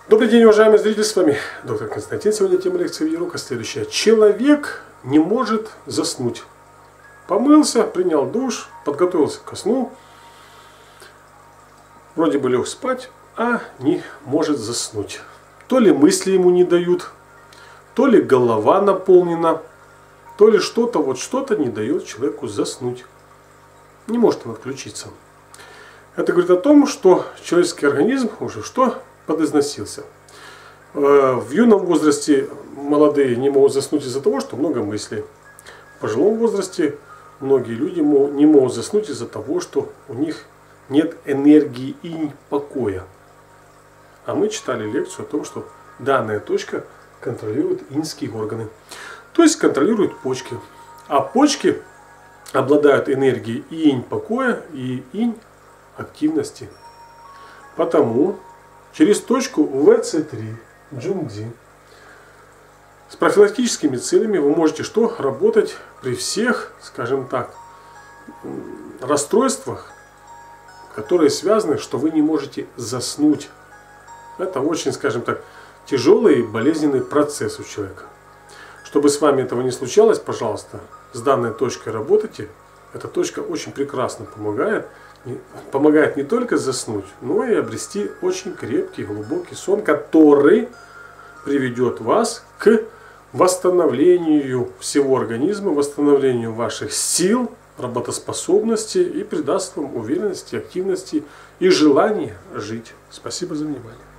Добрый день, уважаемые зрители, с вами доктор Константин. Сегодня тема лекции видеоурока следующая. Человек не может заснуть. Помылся, принял душ, подготовился ко сну. Вроде бы лег спать, а не может заснуть. То ли мысли ему не дают, то ли голова наполнена, то ли что-то не дает человеку заснуть. Не может он отключиться. Это говорит о том, что человеческий организм уже подизносился. В юном возрасте молодые не могут заснуть из-за того, что много мыслей. В пожилом возрасте многие люди не могут заснуть из-за того, что у них нет энергии и покоя. А мы читали лекцию о том, что данная точка контролирует иньские органы. То есть контролирует почки. А почки обладают энергией инь покоя и инь активности. Потому через точку ВЦ3 Джунгзи с профилактическими целями вы можете работать при всех, скажем так, расстройствах, которые связаны, что вы не можете заснуть. Это очень, скажем так, тяжелый и болезненный процесс у человека. Чтобы с вами этого не случалось, пожалуйста, с данной точкой работайте. Эта точка очень прекрасно помогает. Помогает не только заснуть, но и обрести очень крепкий, глубокий сон, который приведет вас к восстановлению всего организма, восстановлению ваших сил, работоспособности и придаст вам уверенности, активности и желания жить. Спасибо за внимание.